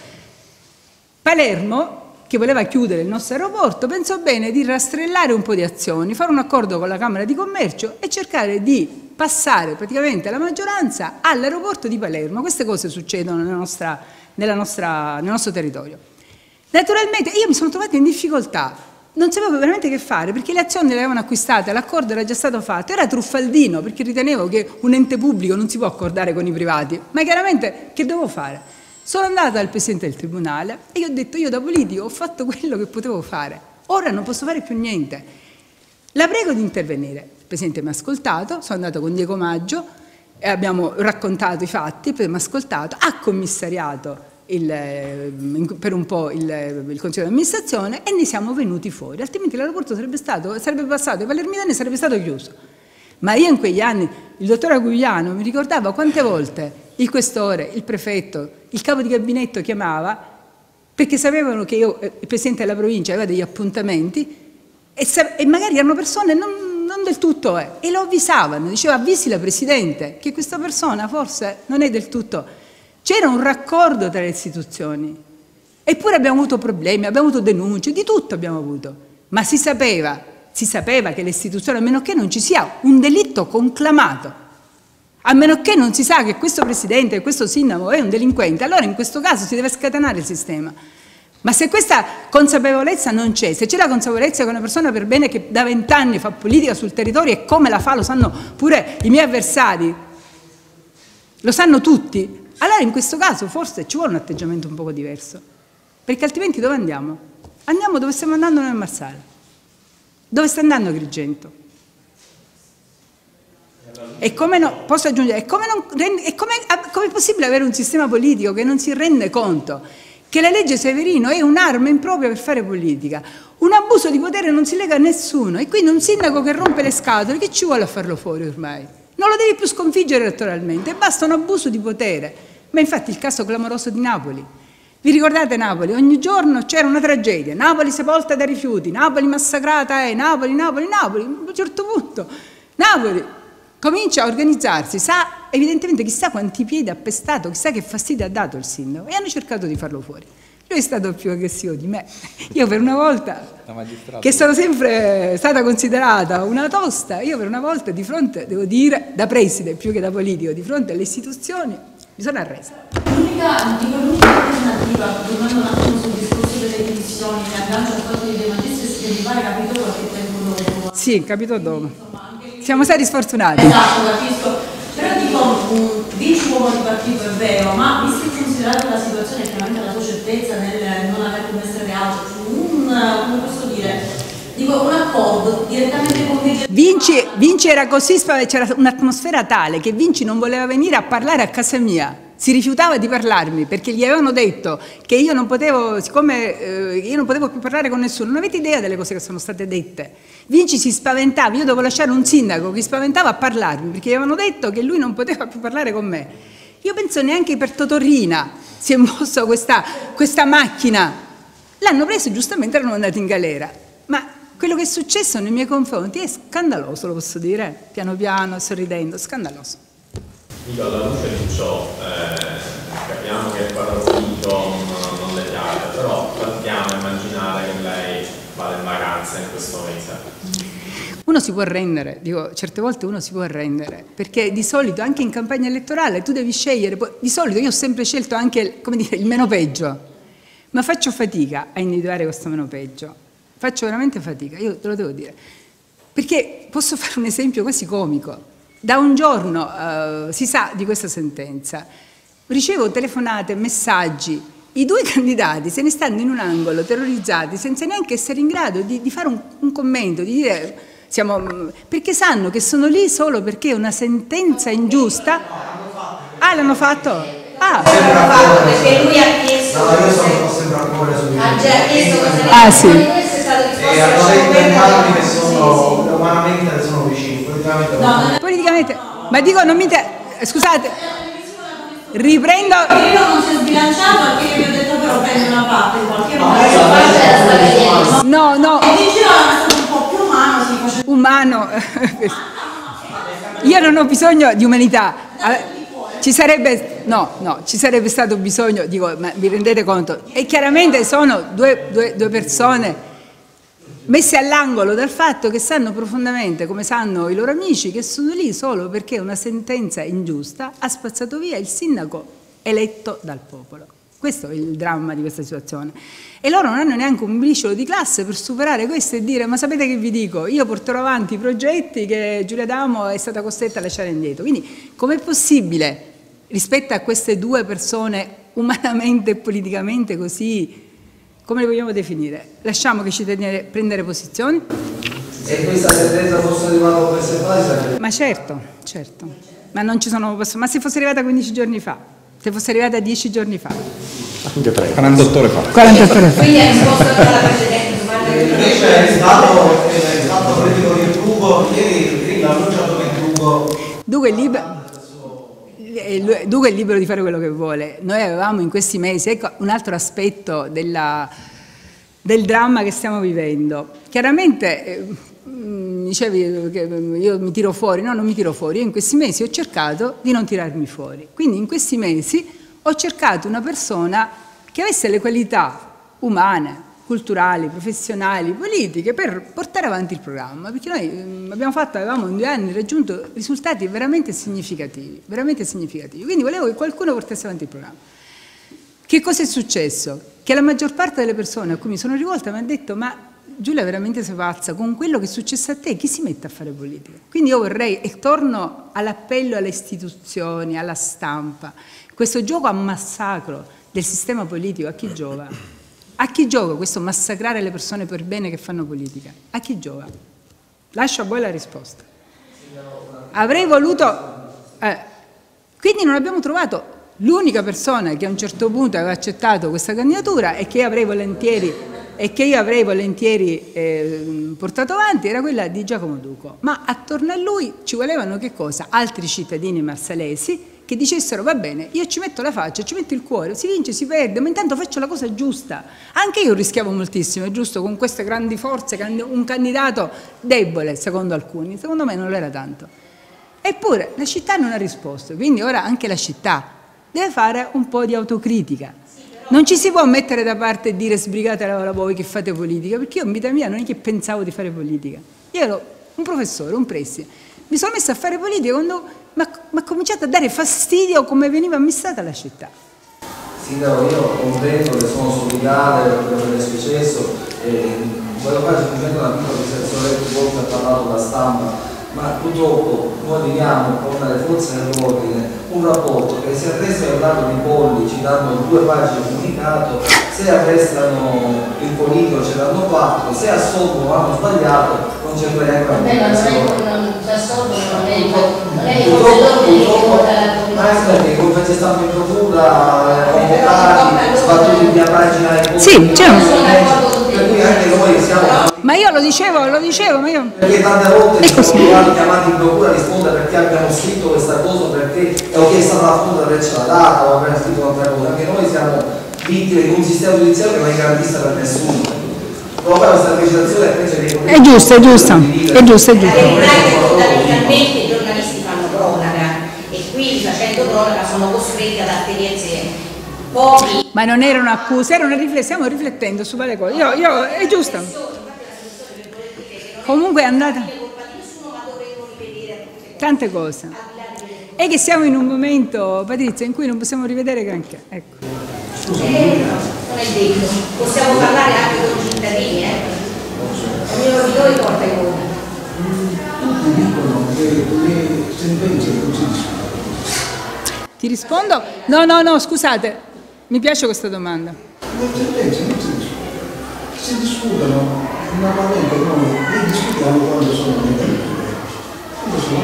Palermo, che voleva chiudere il nostro aeroporto, pensò bene di rastrellare un po' di azioni, fare un accordo con la Camera di Commercio e cercare di passare praticamente la maggioranza all'aeroporto di Palermo. Queste cose succedono nella nostra, nella nostra, nel nostro territorio. Naturalmente io mi sono trovata in difficoltà, non sapevo veramente che fare, perché le azioni le avevano acquistate, l'accordo era già stato fatto, era truffaldino, perché ritenevo che un ente pubblico non si può accordare con i privati, ma chiaramente che dovevo fare? Sono andata dal Presidente del Tribunale e gli ho detto: io da politico ho fatto quello che potevo fare, ora non posso fare più niente, la prego di intervenire. Il Presidente mi ha ascoltato, sono andata con Diego Maggio e abbiamo raccontato i fatti, poi mi ha ascoltato, ha commissariato Il, per un po' il, il Consiglio di amministrazione e ne siamo venuti fuori, altrimenti l'aeroporto sarebbe stato, sarebbe passato ai palermitani e sarebbe stato chiuso. Ma io in quegli anni, il dottor Agugliano mi ricordava quante volte il questore, il prefetto, il capo di gabinetto chiamava perché sapevano che io, il presidente della provincia, aveva degli appuntamenti e, e magari erano persone non, non del tutto, eh, e lo avvisavano, diceva: avvisi la Presidente che questa persona forse non è del tutto. C'era un raccordo tra le istituzioni, eppure abbiamo avuto problemi, abbiamo avuto denunce, di tutto abbiamo avuto, ma si sapeva, si sapeva che le istituzioni, a meno che non ci sia un delitto conclamato, a meno che non si sa che questo presidente, questo sindaco è un delinquente, allora in questo caso si deve scatenare il sistema. Ma se questa consapevolezza non c'è, se c'è la consapevolezza che una persona per bene che da vent'anni fa politica sul territorio e come la fa, lo sanno pure i miei avversari, lo sanno tutti, allora in questo caso forse ci vuole un atteggiamento un poco diverso, perché altrimenti dove andiamo? Andiamo dove stiamo andando nel Marsale, dove sta andando Agrigento. E come no, posso aggiungere, è come, come, come è possibile avere un sistema politico che non si rende conto che la legge Severino è un'arma impropria per fare politica? Un abuso di potere non si lega a nessuno, e quindi un sindaco che rompe le scatole, che ci vuole a farlo fuori ormai? Non lo devi più sconfiggere elettoralmente, basta un abuso di potere. Ma infatti il caso clamoroso di Napoli, vi ricordate Napoli? Ogni giorno c'era una tragedia, Napoli sepolta da rifiuti, Napoli massacrata, eh, Napoli, Napoli, Napoli. A un certo punto Napoli comincia a organizzarsi, sa evidentemente chissà quanti piedi ha pestato, chissà che fastidio ha dato il sindaco, e hanno cercato di farlo fuori. Lui è stato più aggressivo di me. Io per una volta, che sono sempre stata considerata una tosta, io per una volta di fronte, devo dire, da preside più che da politico, di fronte alle istituzioni, mi sono arresa. L'unica, dico, l'unica alternativa, tornando un attimo sul discorso delle dimissioni, che aggancio al fatto di De Magistris, che mi pare capito qualche tempo dopo. Sì, capito dopo. Siamo stati sfortunati. Esatto, capisco. Però dico, vinci uomo di partito, è vero, ma visto che considerate la situazione, chiaramente la tua certezza nel non aver commesso reato, un, come posso dire, dico, un accordo direttamente con Vinci, Vinci era così, c'era un'atmosfera tale che Vinci non voleva venire a parlare a casa mia, si rifiutava di parlarmi perché gli avevano detto che io non potevo, siccome eh, io non potevo più parlare con nessuno, non avete idea delle cose che sono state dette. Vinci si spaventava, io dovevo lasciare un sindaco che spaventava a parlarmi perché gli avevano detto che lui non poteva più parlare con me. Io penso neanche per Totorrina si è mossa questa, questa macchina. L'hanno preso e giustamente erano andati in galera. Ma quello che è successo nei miei confronti è scandaloso, lo posso dire, piano piano, sorridendo, scandaloso. Dico, alla luce di ciò, eh, capiamo che il partito non, non le piace, però partiamo a immaginare che lei vada in vacanza in questo mese. Uno si può arrendere, dico, certe volte uno si può arrendere, perché di solito anche in campagna elettorale tu devi scegliere, di solito io ho sempre scelto anche, come dire, il meno peggio, ma faccio fatica a individuare questo meno peggio, faccio veramente fatica, io te lo devo dire, perché posso fare un esempio quasi comico. Da un giorno uh, si sa di questa sentenza, ricevo telefonate, messaggi, i due candidati se ne stanno in un angolo terrorizzati senza neanche essere in grado di, di fare un, un commento, di dire, siamo, perché sanno che sono lì solo perché è una sentenza ingiusta. Ah, l'hanno fatto? Ah, l'hanno fatto perché lui ha chiesto, no, io sono sempre ancora su ha già chiesto cosa ah, sì. E hanno detto entrambi che sono umanamente ne sono vicini, politicamente no. Politicamente, ma dico non mi te, scusate, riprendo. Io non si è sbilanciato perché io vi ho detto però prendo una parte in qualche modo. No, no. E di giro è stato un po' più umano, si faceva. Umano. Io non ho bisogno di umanità. Ci sarebbe, no, no, ci sarebbe stato bisogno, dico, ma vi rendete conto? E chiaramente sono due, due, due persone messe all'angolo dal fatto che sanno profondamente, come sanno i loro amici, che sono lì solo perché una sentenza ingiusta ha spazzato via il sindaco eletto dal popolo. Questo è il dramma di questa situazione. E loro non hanno neanche un briciolo di classe per superare questo e dire, ma sapete che vi dico, io porterò avanti i progetti che Giulia Adamo è stata costretta a lasciare indietro. Quindi com'è possibile, rispetto a queste due persone umanamente e politicamente così, come le vogliamo definire? Lasciamo che ci tenere, prendere posizioni? Se questa sentenza fosse arrivata per separati sarebbe... Ma certo, certo. Ma non ci sono... Ma se fosse arrivata quindici giorni fa? Se fosse arrivata dieci giorni fa? Anche tre. quarantotto ore fa. quarantotto ore fa. Quindi ha risposto anche alla precedente domanda. Invece è stato, è stato critico di Ugo, ieri l'ha annunciato che Ugo... Dunque il libro... Dunque è libero di fare quello che vuole. Noi avevamo in questi mesi, ecco un altro aspetto della, del dramma che stiamo vivendo. Chiaramente, eh, dicevi che io mi tiro fuori, no, non mi tiro fuori, io in questi mesi ho cercato di non tirarmi fuori. Quindi in questi mesi ho cercato una persona che avesse le qualità umane, culturali, professionali, politiche per portare avanti il programma, perché noi abbiamo fatto, avevamo in due anni raggiunto risultati veramente significativi, veramente significativi, quindi volevo che qualcuno portasse avanti il programma. Che cosa è successo? Che la maggior parte delle persone a cui mi sono rivolta mi ha detto, ma Giulia veramente sei pazza, con quello che è successo a te chi si mette a fare politica? Quindi io vorrei, e torno all'appello alle istituzioni, alla stampa, questo gioco a massacro del sistema politico a chi giova? A chi gioca questo massacrare le persone per bene che fanno politica? A chi gioca? Lascio a voi la risposta. Avrei voluto... Eh, quindi non abbiamo trovato l'unica persona che a un certo punto aveva accettato questa candidatura e che io avrei volentieri, e che io avrei volentieri eh, portato avanti, era quella di Giacomo Duco. Ma attorno a lui ci volevano che cosa? Altri cittadini marsalesi che dicessero va bene, io ci metto la faccia, ci metto il cuore, si vince, si perde, ma intanto faccio la cosa giusta. Anche io rischiavo moltissimo, è giusto, con queste grandi forze, un candidato debole secondo alcuni, secondo me non lo era tanto. Eppure la città non ha risposto, quindi ora anche la città deve fare un po' di autocritica. Non ci si può mettere da parte e dire sbrigatela voi che fate politica, perché io in vita mia non è che pensavo di fare politica. Io ero un professore, un preside, mi sono messa a fare politica quando mi ha cominciato a dare fastidio come veniva amministrata la città. Sindaco, io comprendo che sono solidale per quello che è successo e voglio fare semplicemente una piccola precisazione, più volte ha parlato della stampa, ma purtroppo noi viviamo con le forze dell'ordine un rapporto che se arrestano il dato di Polli ci danno due pagine di comunicato, se arrestano il politico ce l'hanno quattro, se assolvono hanno sbagliato, non c'è neanche una comunicazione. Ma è perché come faccio stampa in procura, convocati, sbattuti in mia pagina. Sì, c'è un... Per cui anche noi siamo... Ma io lo dicevo, lo dicevo, ma io... Perché tante volte ci sono stati chiamati in procura a rispondere perché abbiamo scritto questa cosa, perché ho chiesto alla fonte per averci la data o aver scritto un'altra cosa. Anche noi siamo vittime di un sistema giudiziario che non è garantista per nessuno. Però fare questa precisazione penso che... È giusto, è giusto, è giusto, è giusto. Fondamentalmente i giornalisti fanno cronaca e qui facendo cronaca sono costretti ad attenersi pochi. Ma non era un'accusa, era una riflessione, stiamo riflettendo su quale cosa. Io, io, è giusto. Comunque è andata tante cose. È che siamo in un momento, Patrizia, in cui non possiamo rivedere granché. Ecco. Eh, non è detto, possiamo parlare anche con i cittadini, eh. Ognuno di noi porta i voti. Tutti dicono che le sentenze non si discutono. Ti rispondo? No, no, no, scusate, mi piace questa domanda. Le sentenze non si discutono. Si discutono, normalmente noi le discutiamo quando sono negative. Quando sono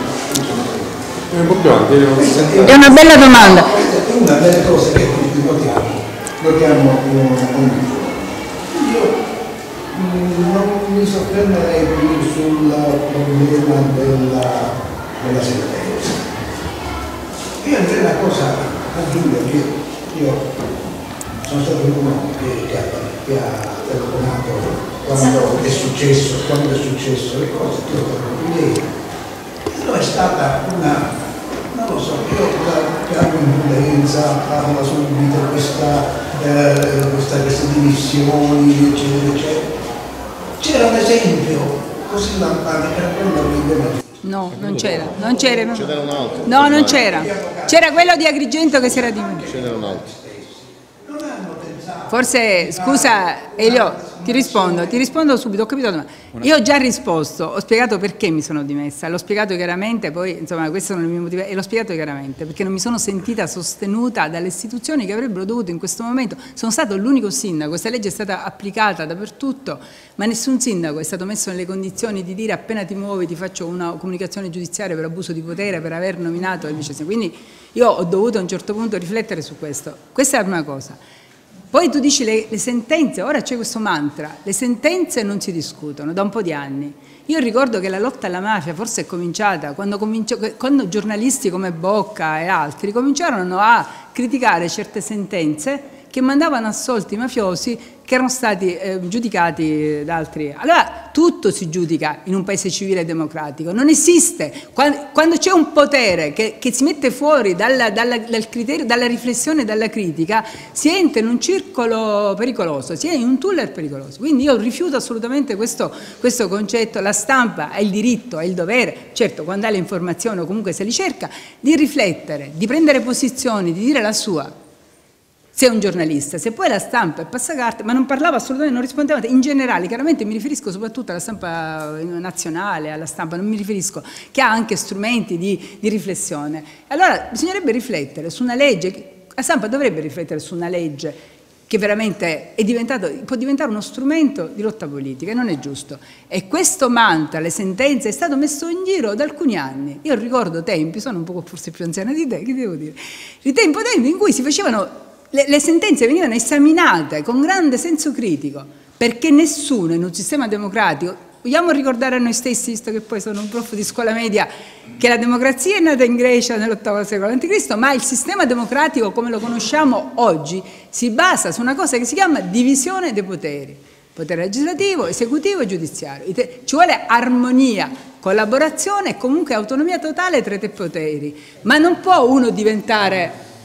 positive. È una bella domanda. È una delle cose che tutti notiamo, notiamo ogni giorno. Io mh, non mi soffermerei più sul problema della, della sentenza. Io direi una cosa a Giulio, che io sono stato uno che, che, ha, che ha telefonato quando è successo, quando è successo le cose, io ho telefonato ieri. Però è stata una, non lo so, io chiamo imprudenza, parla subito questa, eh, questa, queste dimissioni, eccetera, eccetera. C'era un esempio così lampante, che era quello che No, non c'era, non c'era. No, c'era un altro. No, non c'era. C'era quello di Agrigento che si era diminuito. C'era un altro. Forse, scusa Elio, ti rispondo, ti rispondo subito, ho capito la domanda. Io ho già risposto, ho spiegato perché mi sono dimessa, l'ho spiegato chiaramente, poi insomma queste sono le mie motivazioni, e l'ho spiegato chiaramente, perché non mi sono sentita sostenuta dalle istituzioni che avrebbero dovuto in questo momento. Sono stato l'unico sindaco, questa legge è stata applicata dappertutto, ma nessun sindaco è stato messo nelle condizioni di dire appena ti muovi ti faccio una comunicazione giudiziaria per abuso di potere, per aver nominato il vice sindaco. Quindi io ho dovuto a un certo punto riflettere su questo. Questa è una cosa. Poi tu dici le, le sentenze, ora c'è questo mantra, le sentenze non si discutono da un po' di anni. Io ricordo che la lotta alla mafia forse è cominciata quando, cominci, quando giornalisti come Bocca e altri cominciarono a criticare certe sentenze che mandavano assolti i mafiosi che erano stati eh, giudicati da altri. Allora tutto si giudica in un paese civile e democratico, non esiste. Quando, quando c'è un potere che, che si mette fuori dalla, dalla, dal criterio, dalla riflessione e dalla critica, si entra in un circolo pericoloso, si è in un tunnel pericoloso. Quindi io rifiuto assolutamente questo, questo concetto. La stampa ha il diritto, ha il dovere, certo quando ha le informazioni o comunque se li cerca, di riflettere, di prendere posizioni, di dire la sua. Se è un giornalista, se poi la stampa è passacarte, ma non parlava assolutamente, non rispondeva in generale, chiaramente mi riferisco soprattutto alla stampa nazionale, alla stampa, non mi riferisco, che ha anche strumenti di, di riflessione. Allora bisognerebbe riflettere su una legge, la stampa dovrebbe riflettere su una legge che veramente è diventato, può diventare uno strumento di lotta politica e non è giusto. E questo mantra, le sentenze, è stato messo in giro da alcuni anni. Io ricordo tempi, sono un po' forse più anziana di te, che devo dire, di tempo, tempi in cui si facevano... Le, le sentenze venivano esaminate con grande senso critico, perché nessuno in un sistema democratico, vogliamo ricordare a noi stessi, visto che poi sono un prof di scuola media, che la democrazia è nata in Grecia nell'ottavo secolo avanti Cristo, ma il sistema democratico come lo conosciamo oggi si basa su una cosa che si chiama divisione dei poteri, potere legislativo, esecutivo e giudiziario. Ci vuole armonia, collaborazione e comunque autonomia totale tra i tre poteri, ma non può uno diventare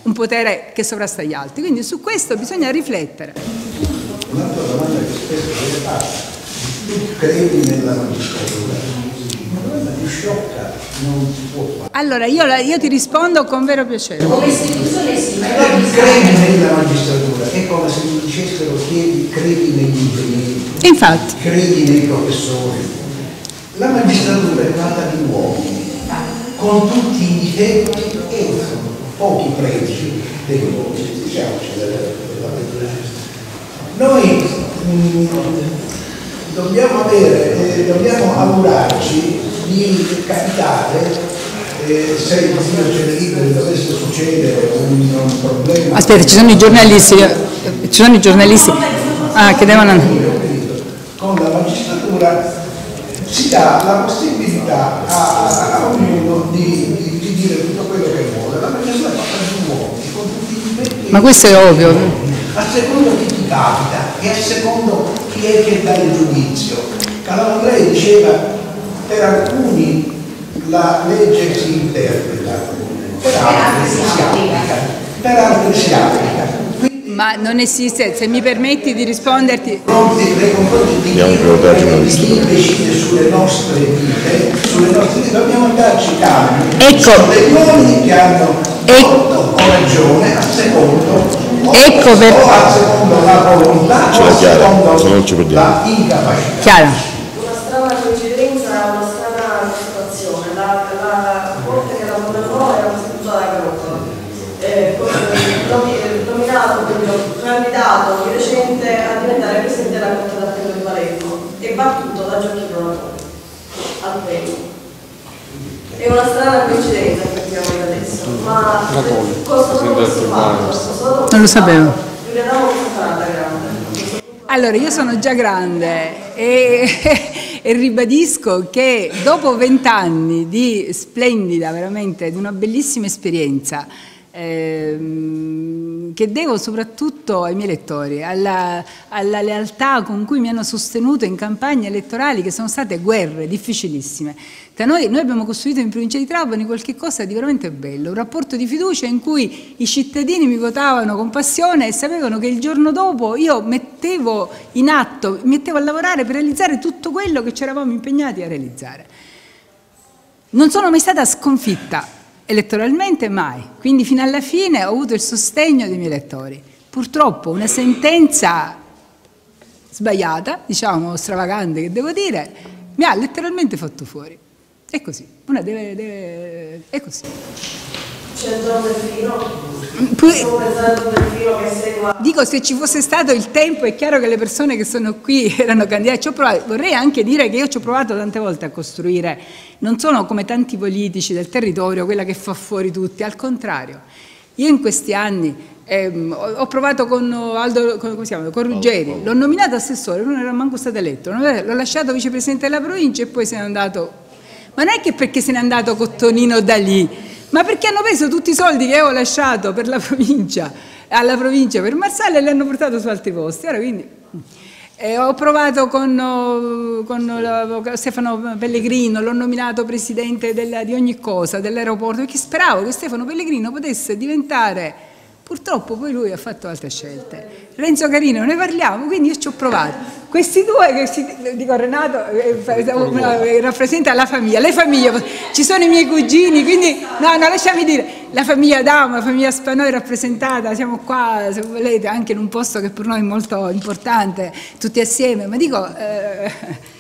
un potere che sovrasta gli altri. Quindi su questo bisogna riflettere. Un'altra domanda che spesso viene fatta: tu credi nella magistratura? Una domanda più sciocca non si può fare. Allora io, io ti rispondo con vero piacere. Come istituzione sì, ma credi nella magistratura, è come se mi dicessero chiedi, credi negli ingegneri, infatti, credi nei professori. La magistratura è fatta di uomini, con tutti i difetti e pochi pregi dei uomini. Diciamoci la verità. Noi mh, dobbiamo avere, eh, dobbiamo augurarci di capitare. Eh, se il Dio ce ne liberi dovesse succedere un, un problema. Aspetta, ci sono i giornalisti, ci sono i giornalisti ah, che devono. Con la magistratura si dà la possibilità a, a ognuno di, di, di dire tutto quello che vuole. La magistratura è fatta di uomini, con tutti i difetti. Ma questo è ovvio. A secondo chi ti capita e a secondo chi è che dà il giudizio. Calamandrei diceva per alcuni la legge si interpreta, per altri si applica, per altri si applica. Quindi, ma non esiste, se mi permetti di risponderti. Pronti nei confronti di chi decide sulle nostre vite, sulle nostre vite, dobbiamo darci calmi. Ecco. Sono degli uomini che hanno torto o ragione a secondo, ecco o, per... o a secondo la volontà o a secondo la incapacità. Chiaro. Una strana coincidenza è una strana situazione. La, la corte che la condannò era costituita da Carotto, eh, nominato, quindi candidato di recente a diventare presidente della Corte d'Appello di Palermo e battuto da Gioacchino Latour al premio. È una strana coincidenza effettivamente adesso, ma constatato questo fatto, non lo sapevo. Giulia Adamo cosa farà da grande? Allora, io sono già grande e, e ribadisco che dopo vent'anni di splendida, veramente, di una bellissima esperienza, ehm, che devo soprattutto ai miei elettori, alla, alla lealtà con cui mi hanno sostenuto in campagne elettorali che sono state guerre difficilissime. Da noi, noi abbiamo costruito in provincia di Trapani qualche cosa di veramente bello, un rapporto di fiducia in cui i cittadini mi votavano con passione e sapevano che il giorno dopo io mettevo in atto, mettevo a lavorare per realizzare tutto quello che ci eravamo impegnati a realizzare. Non sono mai stata sconfitta elettoralmente, mai, quindi fino alla fine ho avuto il sostegno dei miei elettori. Purtroppo una sentenza sbagliata, diciamo stravagante che devo dire, mi ha letteralmente fatto fuori. È così, una deve, deve... è così. C'è il giorno del filo? Poi, Stiamo pensando del filo che segua. dico, se ci fosse stato il tempo, è chiaro che le persone che sono qui erano candidate. Ci ho provato, vorrei anche dire che io ci ho provato tante volte a costruire, non sono come tanti politici del territorio, quella che fa fuori tutti, al contrario. Io in questi anni ehm, ho provato con Aldo, con, come si chiama, con Ruggeri, l'ho nominato assessore, non era manco stato eletto, l'ho lasciato vicepresidente della provincia e poi se n'è andato. Ma non è che perché se n'è andato Cottonino da lì, ma perché hanno preso tutti i soldi che avevo lasciato per la provincia, alla provincia per Marsala e li hanno portato su altri posti. Ora, quindi, eh, ho provato con, con Stefano Pellegrino, l'ho nominato presidente della, di ogni cosa, dell'aeroporto, perché speravo che Stefano Pellegrino potesse diventare. Purtroppo poi lui ha fatto altre scelte. Renzo Carino, ne parliamo, quindi io ci ho provato. Questi due, che si, dico Renato, eh, rappresenta la famiglia, le famiglie, ci sono i miei cugini, quindi no, no, lasciami dire, la famiglia Adamo, la famiglia Spanoi rappresentata, siamo qua, se volete, anche in un posto che per noi è molto importante, tutti assieme, ma dico, eh,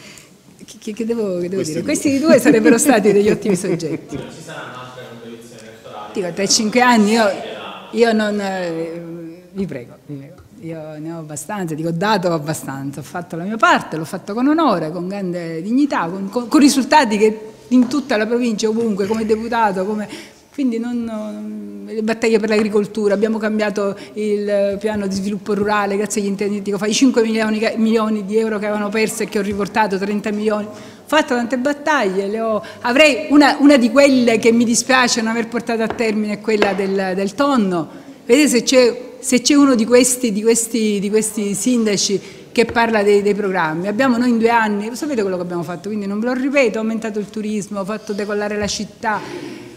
che, che devo, che devo dire? Questi due sarebbero stati degli ottimi soggetti. Ci saranno altre competizioni elettorali? Dico, tra i cinque anni io... Io non, eh, vi prego, vi prego, io ne ho abbastanza, dico ho dato abbastanza, ho fatto la mia parte, l'ho fatto con onore, con grande dignità, con, con, con risultati che in tutta la provincia, ovunque, come deputato, come, quindi non, non, le battaglie per l'agricoltura, abbiamo cambiato il piano di sviluppo rurale grazie agli interventi che ho fatto, i cinque milioni, milioni di euro che avevano perso e che ho riportato, trenta milioni. Ho fatto tante battaglie, le ho, avrei una, una di quelle che mi dispiace non aver portato a termine è quella del, del tonno. Vedete se c'è, se c'è uno di questi, di, questi, di questi sindaci che parla dei, dei programmi. Abbiamo noi in due anni, sapete quello che abbiamo fatto, quindi non ve lo ripeto, ho aumentato il turismo, ho fatto decollare la città.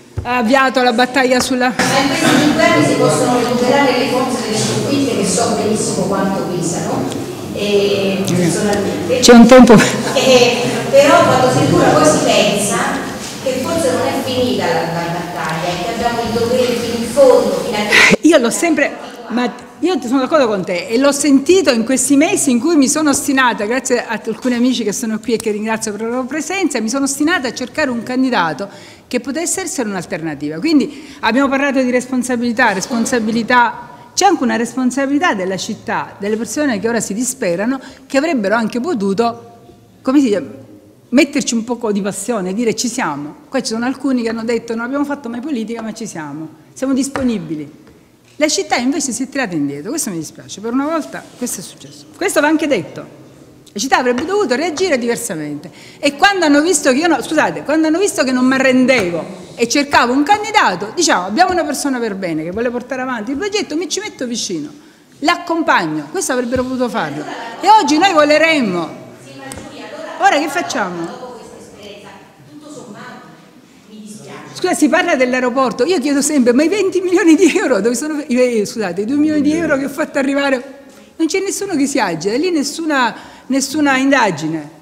ha avviato la battaglia sulla... Ma in questi cinque anni si possono recuperare le forze delle sconfitte che so benissimo quanto pesano, e, personalmente. C'è un tempo... E, però quando si cura poi si pensa che forse non è finita la, la battaglia, e che abbiamo il dovere fino in fondo, fino a che... Io l'ho sempre... Ma io sono d'accordo con te e l'ho sentito in questi mesi in cui mi sono ostinata, grazie a alcuni amici che sono qui e che ringrazio per la loro presenza, mi sono ostinata a cercare un candidato che potesse essere un'alternativa. Quindi abbiamo parlato di responsabilità, responsabilità, c'è anche una responsabilità della città, delle persone che ora si disperano, che avrebbero anche potuto, come si dice, metterci un po' di passione, dire ci siamo. Qua ci sono alcuni che hanno detto non abbiamo fatto mai politica ma ci siamo, siamo disponibili. La città invece si è tirata indietro, questo mi dispiace, per una volta questo è successo. Questo va anche detto, la città avrebbe dovuto reagire diversamente e quando hanno visto che io, no, scusate, quando hanno visto che non mi arrendevo e cercavo un candidato, diciamo abbiamo una persona per bene che vuole portare avanti il progetto, mi ci metto vicino, l'accompagno, questo avrebbero potuto farlo e oggi noi voleremmo. Ora che facciamo? Scusa, si parla dell'aeroporto, io chiedo sempre, ma i venti milioni di euro, dove sono, eh, scusate, i due milioni di euro che ho fatto arrivare, non c'è nessuno che si agita, lì nessuna, nessuna indagine.